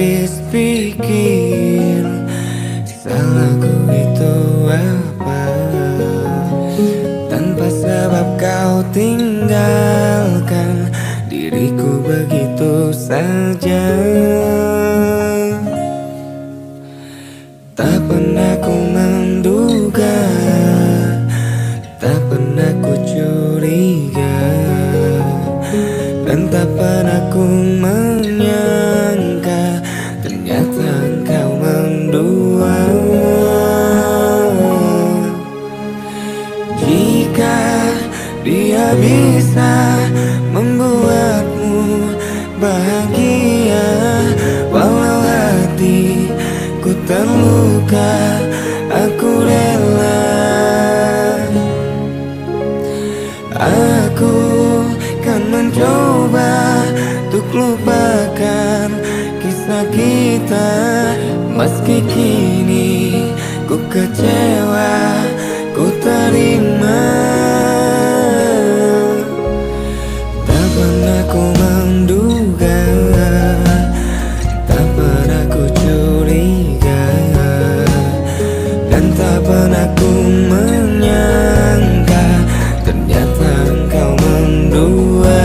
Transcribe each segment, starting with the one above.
habis pikir salahku itu apa. Tanpa sebab kau tinggalkan diriku begitu saja. Tak pernah ku menduga, tak pernah ku curiga, dan tak pernah ku menyangka ternyata engkau mendua. Jika dia bisa membuatmu bahagia, walau hatiku terluka, aku rela. Aku kan mencoba untuk lupakan kisah kita, meski kini ku kecewa, ku terima. Tak pernah ku menduga, tak pernah ku curiga, dan tak pernah ku menyangka ternyata engkau mendua.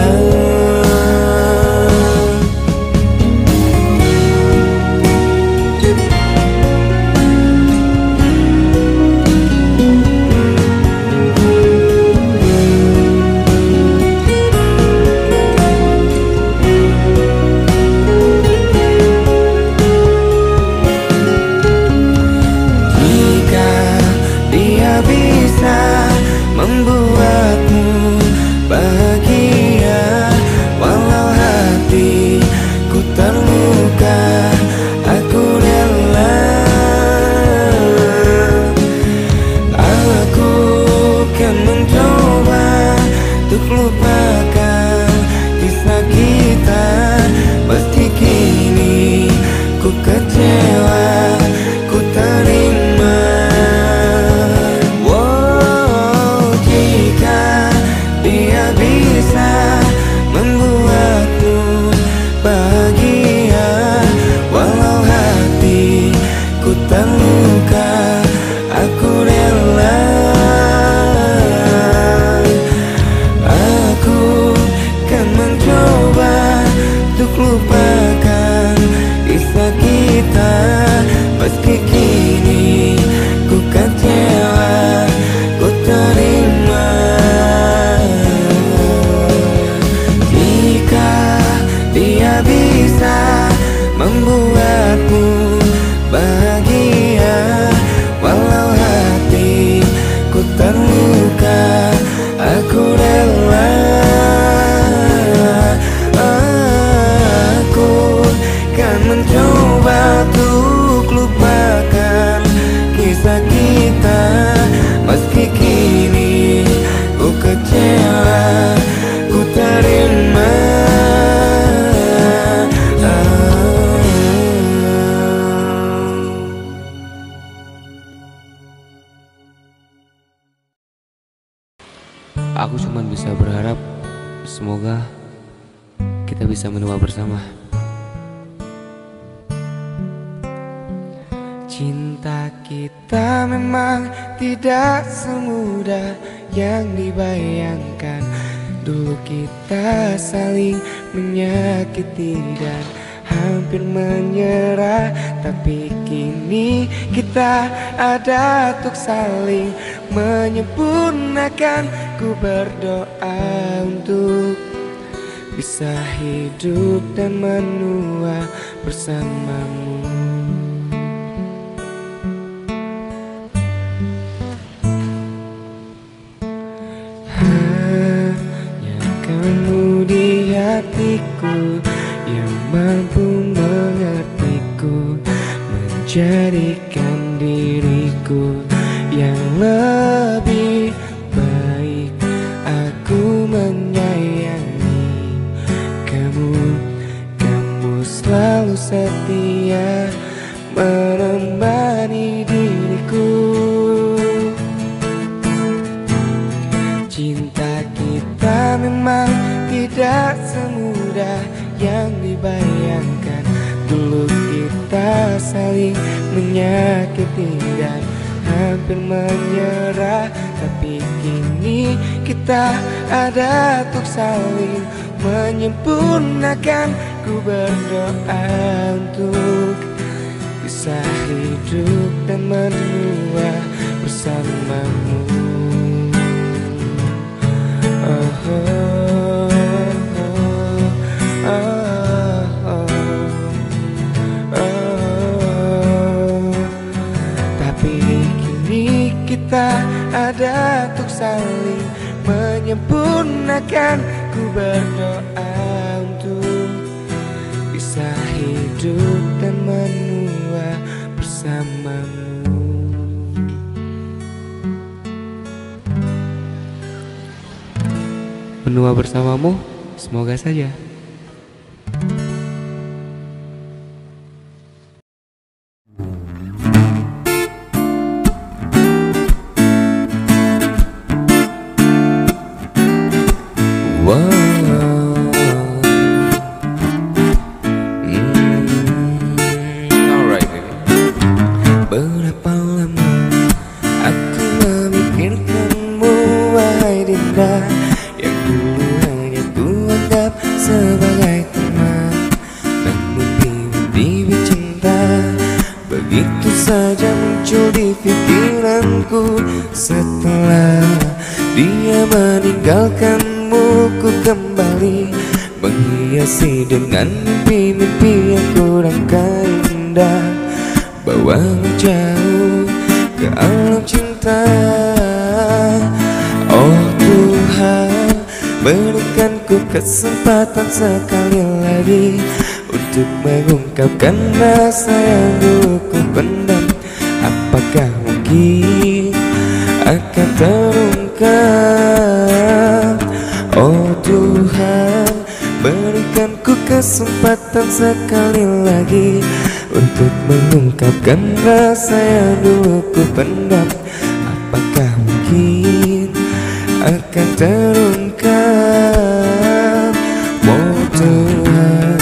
Membuatmu bahagia, walau hatiku terluka, aku rela. Aku kan mencoba untuk lupakan kisah kita, meski kini ku kecewa, ku terima. Dia bisa membuatmu bahagia, walau hatiku terluka, aku rela. Aku kan mencoba untuk lupakan kisah kita, meski kini ku kecewa, ku terima. Dia bisa membuatmu bahagia, walau hatiku terluka, aku rela. Aku kan mencoba untuk lupakan kisah kita, meski kini ku kecewa, ku terima. Aku cuma bisa berharap semoga kita bisa menua bersama. Cinta kita memang tidak semudah yang dibayangkan. Dulu kita saling menyakiti dan hampir menyerah, tapi kini kita ada untuk saling menyempurnakan. Ku berdoa untuk bisa hidup dan menua bersamamu. Hanya kamu di hatiku yang mampu mengertiku, menjadikan diriku yang lebih baik. Aku menyayangi kamu, kamu selalu setia menemani diriku. Cinta kita memang tidak semudah yang dibayangkan. Dulu kita saling menyakiti dan hampir menyerah. Tapi kini kita ada untuk saling menyempurnakan. Ku berdoa untuk bisa hidup dan menua bersamamu. Oh, oh, oh, oh, oh. Tapi kini kita ada untuk saling menyempurnakan. Ku berdoa untuk bisa hidup dan menua bersamamu. Menua bersamamu, semoga saja. Berapa lama aku memikirkanmu, wahai Dinda, yang dulu hanya kuanggap sebagai teman. Namun bibit cinta begitu saja muncul di pikiranku. Setelah dia meninggalkanmu, ku kembali menghiasi dengan mimpi-mimpi yang kurang indah. Bawamu jauh ke alam cinta. Oh Tuhan, berikanku kesempatan sekali lagi untuk mengungkapkan rasa yang dulu ku pendam. Apakah mungkin akan terungkap? Oh Tuhan, berikanku kesempatan sekali lagi untuk mengungkapkan rasa yang dulu ku pendam. Apakah mungkin akan terungkap? Oh Tuhan,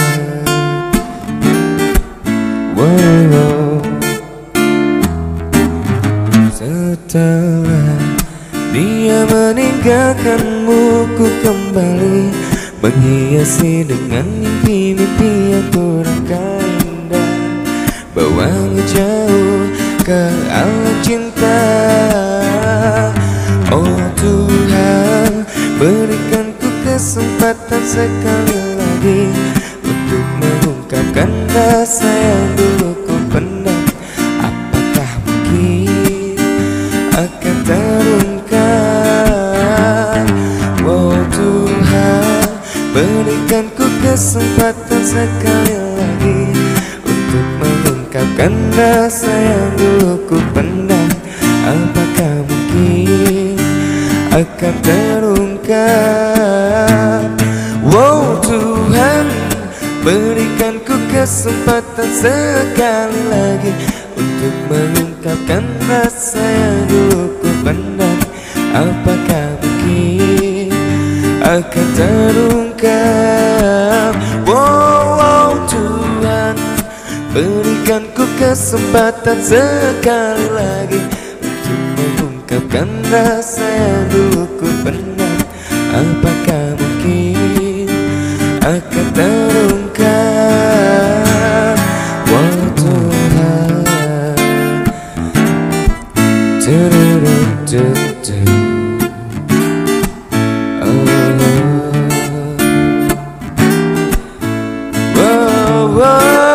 wow. Setelah dia meninggalkanmu, ku kembali menghiasi dengan mimpi-mimpi yang kurang indah. Bawamu jauh ke alam cinta. Oh Tuhan, berikanku kesempatan sekali lagi untuk mengungkapkan rasa yang dulu ku pendam. Apakah mungkin akan terungkap? Oh Tuhan, berikanku kesempatan sekali lagi untuk mengungkapkan rasa yang dulu ku pendam. Apakah mungkin akan terungkap? Wow Tuhan, berikanku kesempatan sekali lagi untuk mengungkapkan rasa yang dulu ku pendam. Apakah mungkin akan terungkap? Wow Tuhan, berikanku kesempatan sekali lagi untuk mengungkapkan rasa yang dulu ku pendam. Apakah mungkin akan terungkap? Wow Tuhan, du-du-du-du-du. Oh, oh, oh.